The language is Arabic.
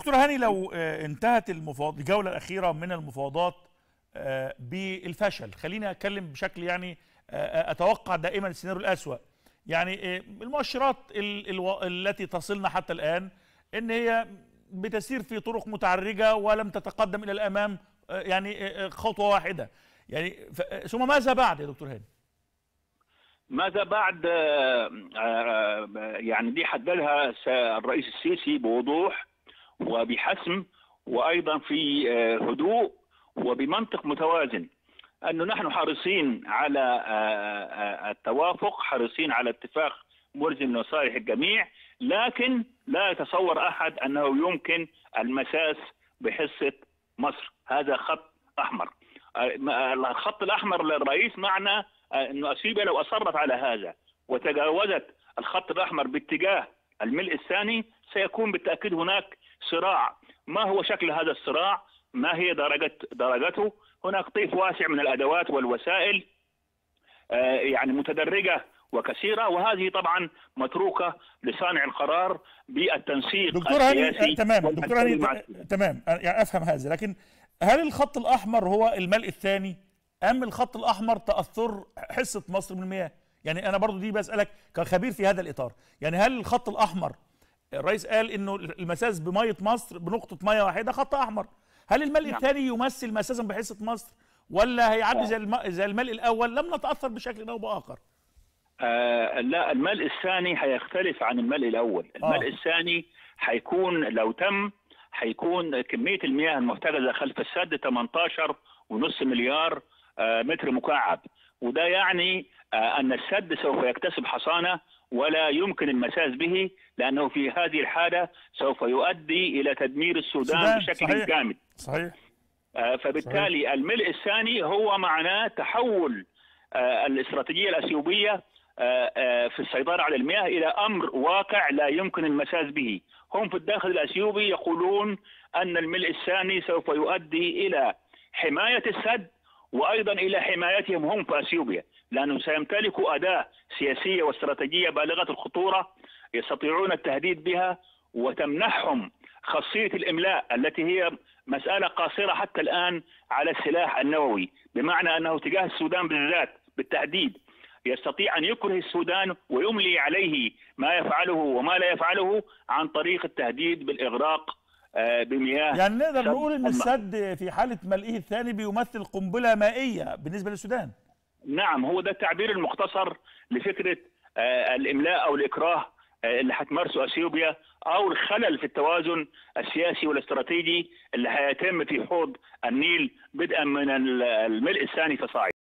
دكتور هاني، لو انتهت الجولة الأخيرة من المفاوضات بالفشل، خليني أتكلم بشكل يعني أتوقع دائما السيناريو الأسوأ. يعني المؤشرات التي تصلنا حتى الآن إن هي بتسير في طرق متعرجة ولم تتقدم إلى الأمام يعني خطوة واحدة. يعني ثم ماذا بعد يا دكتور هاني؟ ماذا بعد؟ يعني دي حددها الرئيس السيسي بوضوح وبحسم، وأيضا في هدوء وبمنطق متوازن، أنه نحن حريصين على التوافق، حريصين على اتفاق ملزم لمصالح الجميع، لكن لا يتصور أحد أنه يمكن المساس بحصة مصر. هذا خط أحمر. الخط الأحمر للرئيس معنى أنه أثيوبيا لو أصرت على هذا وتجاوزت الخط الأحمر باتجاه الملء الثاني سيكون بالتأكيد هناك صراع. ما هو شكل هذا الصراع؟ ما هي درجته؟ هناك طيف واسع من الأدوات والوسائل يعني متدرجة وكثيرة، وهذه طبعا متروكة لصانع القرار بالتنسيق دكتور هاني تمام، دكتور هاني تمام، يعني أفهم هذا، لكن هل الخط الأحمر هو الملء الثاني أم الخط الأحمر تأثر حصة مصر من المياه؟ يعني أنا برضو دي بسألك كخبير في هذا الإطار. يعني هل الخط الأحمر الرئيس قال إنه المساس بمية مصر بنقطة مياه واحدة خط أحمر، هل الملء الثاني يمثل مساسا بحصة مصر ولا هيعدي زي الملء الأول لم نتأثر بشكل أو بآخر؟ لا، الملء الثاني هيختلف عن الملء الأول. الملء الثاني هيكون لو تم هيكون كمية المياه المحتجزة خلف السد 18.5 مليار متر مكعب، وده يعني أن السد سوف يكتسب حصانة ولا يمكن المساس به، لأنه في هذه الحالة سوف يؤدي إلى تدمير السودان بشكل كامل. صحيح. فبالتالي صحيح. الملء الثاني هو معناه تحول الاستراتيجية الأثيوبية في السيطرة على المياه إلى أمر واقع لا يمكن المساس به. هم في الداخل الأثيوبي يقولون أن الملء الثاني سوف يؤدي إلى حماية السد وأيضا إلى حمايتهم هم في أثيوبيا، لأنهم سيمتلكوا أداة سياسية واستراتيجية بالغة الخطورة يستطيعون التهديد بها وتمنحهم خاصية الإملاء التي هي مسألة قاصرة حتى الآن على السلاح النووي، بمعنى أنه تجاه السودان بالذات بالتحديد يستطيع أن يكره السودان ويملي عليه ما يفعله وما لا يفعله عن طريق التهديد بالإغراق بمياه. يعني نقدر نقول ان السد في حالة ملئه الثاني بيمثل قنبلة مائية بالنسبة للسودان. نعم، هو ده التعبير المختصر لفكرة الإملاء أو الإكراه اللي هتمارسه أثيوبيا، أو الخلل في التوازن السياسي والاستراتيجي اللي هيتم في حوض النيل بدءا من الملء الثاني فصاعدا.